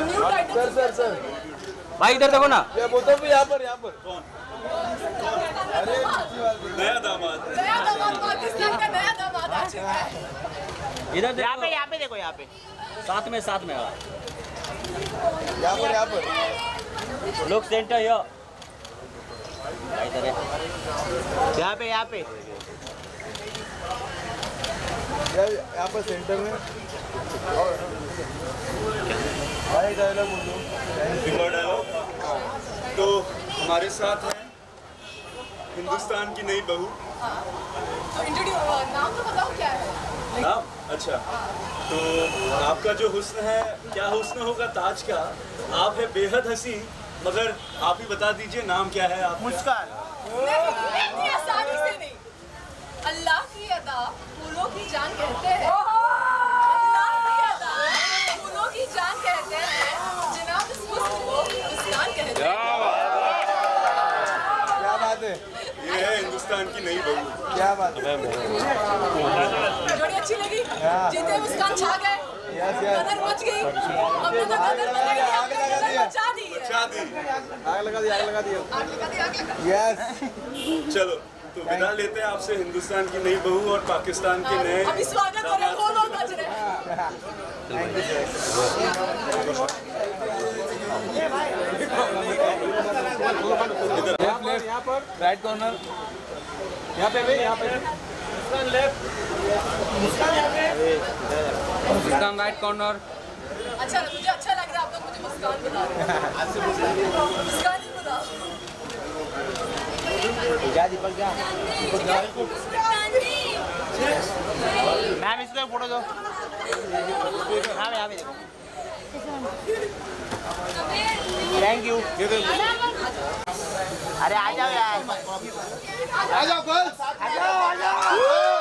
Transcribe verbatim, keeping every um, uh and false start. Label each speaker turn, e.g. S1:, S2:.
S1: Sir sir sir
S2: भाई इधर देखो ना।
S1: ये बोलता हूँ यहाँ पर यहाँ पर
S3: कौन? अरे नया दामाद
S4: नया दामाद पाकिस्तान का नया दामाद आ चुका है।
S2: इधर
S5: यहाँ पे यहाँ पे देखो यहाँ पे
S2: साथ में साथ में
S1: यहाँ पर यहाँ पर
S2: लोग सेंटर यो इधर है
S5: यहाँ पे यहाँ पे
S1: यहाँ पर सेंटर में भाई डायलॉग बोल दो।
S3: डायलॉग। तो हमारे साथ हैं हिंदुस्तान की नई बहू।
S4: नाम तो बताओ क्या है?
S3: नाम? अच्छा, तो आपका जो हुस्न है, क्या हुस्न होगा ताज का, आप है बेहद हसी, मगर आप ही बता दीजिए नाम क्या है आपका?
S5: मुस्कान।
S4: नहीं आसानी से नहीं। अल्लाह की अदा फूलों की जान कहते हैं। अल्लाह की अदा फूलों की जान कहते हैं। जनाब इस हुस्न को मुस्कान कहते हैं।
S1: क्या बात है?
S3: ये है हिंदुस्तान की नई बहू।
S1: क्या बात है?
S4: जोड़ी अच्छी लगी? जीते मुस्कान छा गए।
S1: यस यस
S4: कदर मच गई। हमने तो कदर बनाई, हमने कदर मचा दी है।
S3: मचा दी।
S1: आग लगा दी आग लगा दी
S4: आग लगा दी, आग लगा दी।
S1: यस
S3: चलो तो विदा लेते हैं आपसे हिंदुस्तान की नई बहू और पाकिस्तान के नए।
S4: अभी स्वागत हो रहा है, कौन और बज रहे हैं?
S1: यहाँ पर राइट कॉर्नर यहाँ पे भी यहाँ पे मुस्कान लेफ्ट मुस्कान यहाँ पे
S2: मुस्कान राइट कॉर्नर।
S4: अच्छा मुझे अच्छा लग रहा है, आप लोग मुझे मुस्कान बता रहे हैं। मुस्कान ही बताओ।
S1: क्या दीपक क्या
S5: मैम इसको एक फोटो दो। हाँ यहाँ पे देखो। Thank you.
S1: ये
S5: अरे आ जाओ यार।
S1: आ जाओ बस आ जाओ आ जाओ